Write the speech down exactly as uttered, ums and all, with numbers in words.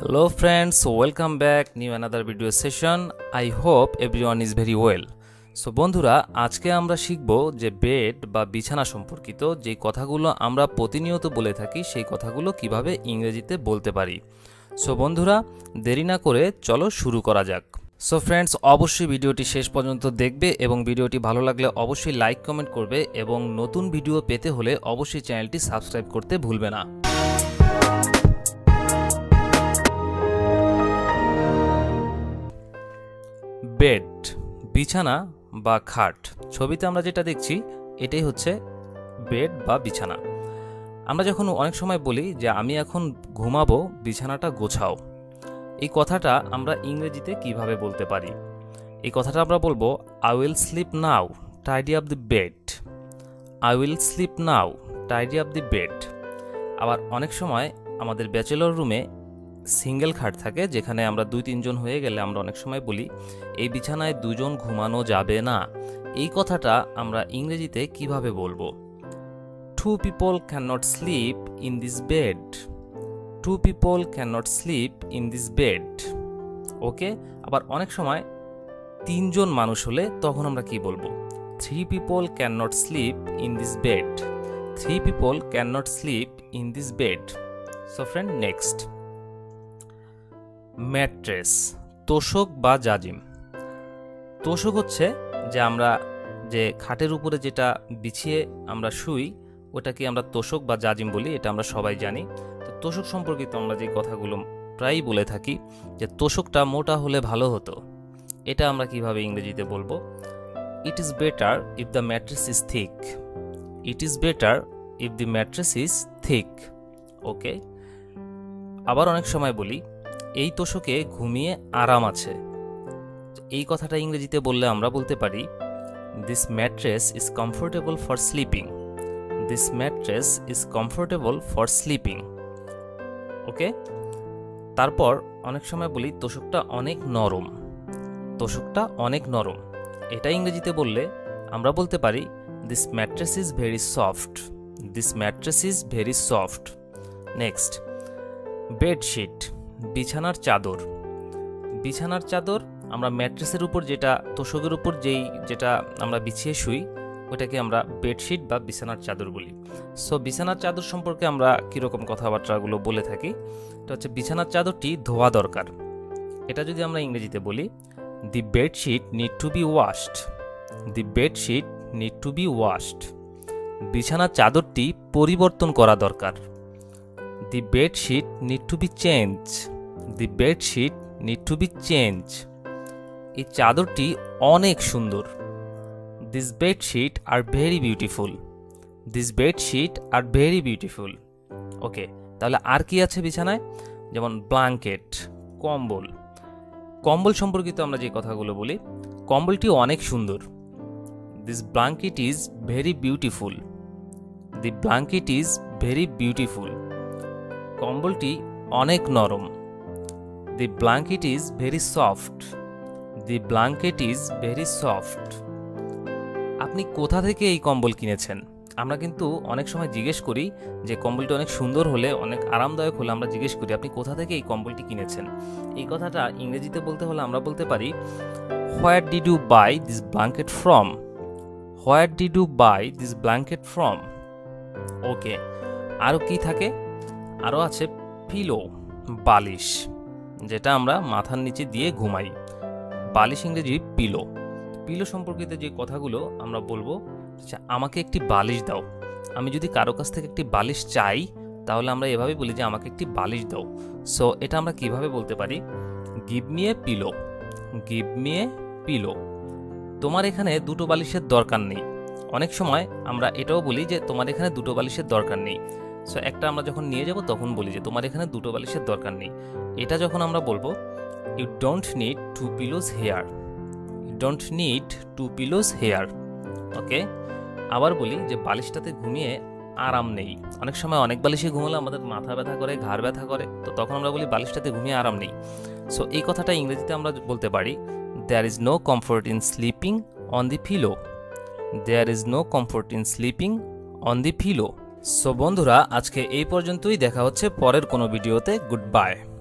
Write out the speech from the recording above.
Hello friends, welcome back new another video session. I hope everyone is very well. So বন্ধুরা, আজকে আমরা শিখব যে বেড বা বিছানা সম্পর্কিত যে কথাগুলো আমরা প্রতিনিয়ত বলে থাকি সেই কথাগুলো কিভাবে ইংরেজিতে বলতে পারি। সো বন্ধুরা, দেরি না করে চলো শুরু করা যাক। সো ফ্রেন্ডস, অবশ্যই ভিডিওটি শেষ পর্যন্ত দেখবে এবং ভিডিওটি ভালো লাগলে অবশ্যই লাইক কমেন্ট করবে এবং নতুন ভিডিও পেতে হলে অবশ্যই চ্যানেলটি সাবস্ক্রাইব করতে ভুলবে না। বেড, বিছানা বা খাট। ছবিতে আমরা যেটা দেখছি এটাই হচ্ছে বেড বা বিছানা। আমরা যখন অনেক সময় বলি যে আমি এখন ঘুমাবো, বিছানাটা গোছাও, এই কথাটা আমরা ইংরেজিতে কিভাবে বলতে পারি? এই কথাটা আমরা বলবো I will sleep now, tidy up the bed. I will sleep now, tidy up the bed. আবার অনেক সময় আমাদের ব্যাচেলর রুমে সিঙ্গেল খাট থাকে, যেখানে আমরা দুই তিনজন হয়ে গেলে আমরা অনেক সময় বলি এই বিছানায় দুজন ঘুমানো যাবে না। এই কথাটা আমরা ইংরেজিতে কিভাবে বলবো? Two people can not sleep in this bed. Two people can not sleep in this bed. Okay. আবার অনেক সময় তিনজন মানুষ হলে তখন আমরা কি বলবো? Three people can not sleep in this bed. Three people can not sleep in this bed. So friend, next, mattress, তোশক বা জাজিম। তোশক হচ্ছে যে আমরা যে খাটের উপরে যেটা বিছিয়ে আমরা শুই ওটাকে আমরা তোশক বা জাজিম বলি, এটা আমরা সবাই জানি। তো তোশক সম্পর্কিত আমরা যে কথাগুলো প্রায়ই বলে থাকি যে তোশকটা মোটা হলে ভালো হতো, এটা আমরা কিভাবে ইংরেজিতে বলবো? It is better if the mattress is thick. It is better if the mattress is thick. Okay. আবার অনেক সময় বলি এই তোশকে ঘুমিয়ে আরাম আছে। এই কথাটা ইংরেজিতে বললে আমরা বলতে পারি this mattress is comfortable for sleeping. This mattress is comfortable for sleeping. Okay. তারপর অনেক সময় বলি তোশকটা অনেক নরম। তোশকটা অনেক নরম, এটা ইংরেজিতে বললে আমরা বলতে পারি this mattress is very soft. This mattress is very soft. Next, bedsheet, বিছানার চাদর। বিছানার চাদর আমরা ম্যাট্রেসের উপর যেটা তোশকের উপর যেই যেটা আমরা বিছিয়ে শুই ওটাকে আমরা বেডশিট বা বিছানার চাদর বলি। সো বিছানার চাদর সম্পর্কে আমরা কীরকম কথাবার্তাগুলো বলে থাকি? এটা হচ্ছে বিছানার চাদরটি ধোয়া দরকার। এটা যদি আমরা ইংরেজিতে বলি the bedsheet need to be washed. The bedsheet need to be washed. বিছানার চাদরটি পরিবর্তন করা দরকার। The bed sheet need to be changed. The bed sheet need to be changed. এই চাদরটি অনেক সুন্দর। This bed sheet are very beautiful. This bed sheet are very beautiful. ওকে, তাহলে আর কি আছে বিছানায়? যেমন ব্ল্যাঙ্কেট, কম্বল। কম্বল সম্পর্কিত আমরা যে কথাগুলো বলি, কম্বলটি অনেক সুন্দর। This blanket is very beautiful. The blanket is very beautiful. কম্বলটি অনেক নরম। The blanket is very soft. The blanket is very soft. আপনি কোথা থেকে এই কম্বল কিনেছেন? আমরা কিন্তু অনেক সময় জিজ্ঞেস করি যে কম্বলটি অনেক সুন্দর হলে, অনেক আরামদায়ক হলে আমরা জিজ্ঞেস করি আপনি কোথা থেকে এই কম্বলটি কিনেছেন। এই কথাটা ইংরেজিতে বলতে হলে আমরা বলতে পারি where did you buy this blanket from. Where did you buy this blanket from. Okay. আরও কি থাকে? আরও আছে পিলো, বালিশ, যেটা আমরা মাথার নিচে দিয়ে ঘুমাই। বালিশ ইংরেজি পিলো। পিলো সম্পর্কিত যে কথাগুলো আমরা বলবো, আমাকে একটি বালিশ দাও। আমি যদি কারো কাছ থেকে একটি বালিশ চাই তাহলে আমরা এভাবে বলি যে আমাকে একটি বালিশ দাও। সো এটা আমরা কিভাবে বলতে পারি? Give me a pillow. Give me a pillow. তোমার এখানে দুটো বালিশের দরকার নেই। অনেক সময় আমরা এটাও বলি যে তোমার এখানে দুটো বালিশের দরকার নেই। সো একটা আমরা যখন নিয়ে যাব তখন বলি যে তোমার এখানে দুটো বালিশের দরকার নেই। এটা যখন আমরা বলবো you don't need two pillows here. You don't need two pillows here. Okay. আবার বলি যে বালিশটাতে ঘুমিয়ে আরাম নেই। অনেক সময় অনেক বালিশে ঘুমালে আমাদের মাথা ব্যথা করে, ঘাড় ব্যথা করে, তো তখন আমরা বলি বালিশটাতে ঘুমিয়ে আরাম নেই। সো এই কথাটা ইংরেজিতে আমরা বলতে পারি there is no comfort in sleeping on the pillow. There is no comfort in sleeping on the pillow. So বন্ধুরা, আজকে এই পর্যন্তই। দেখা হচ্ছে পরের কোনো ভিডিওতে। Good bye.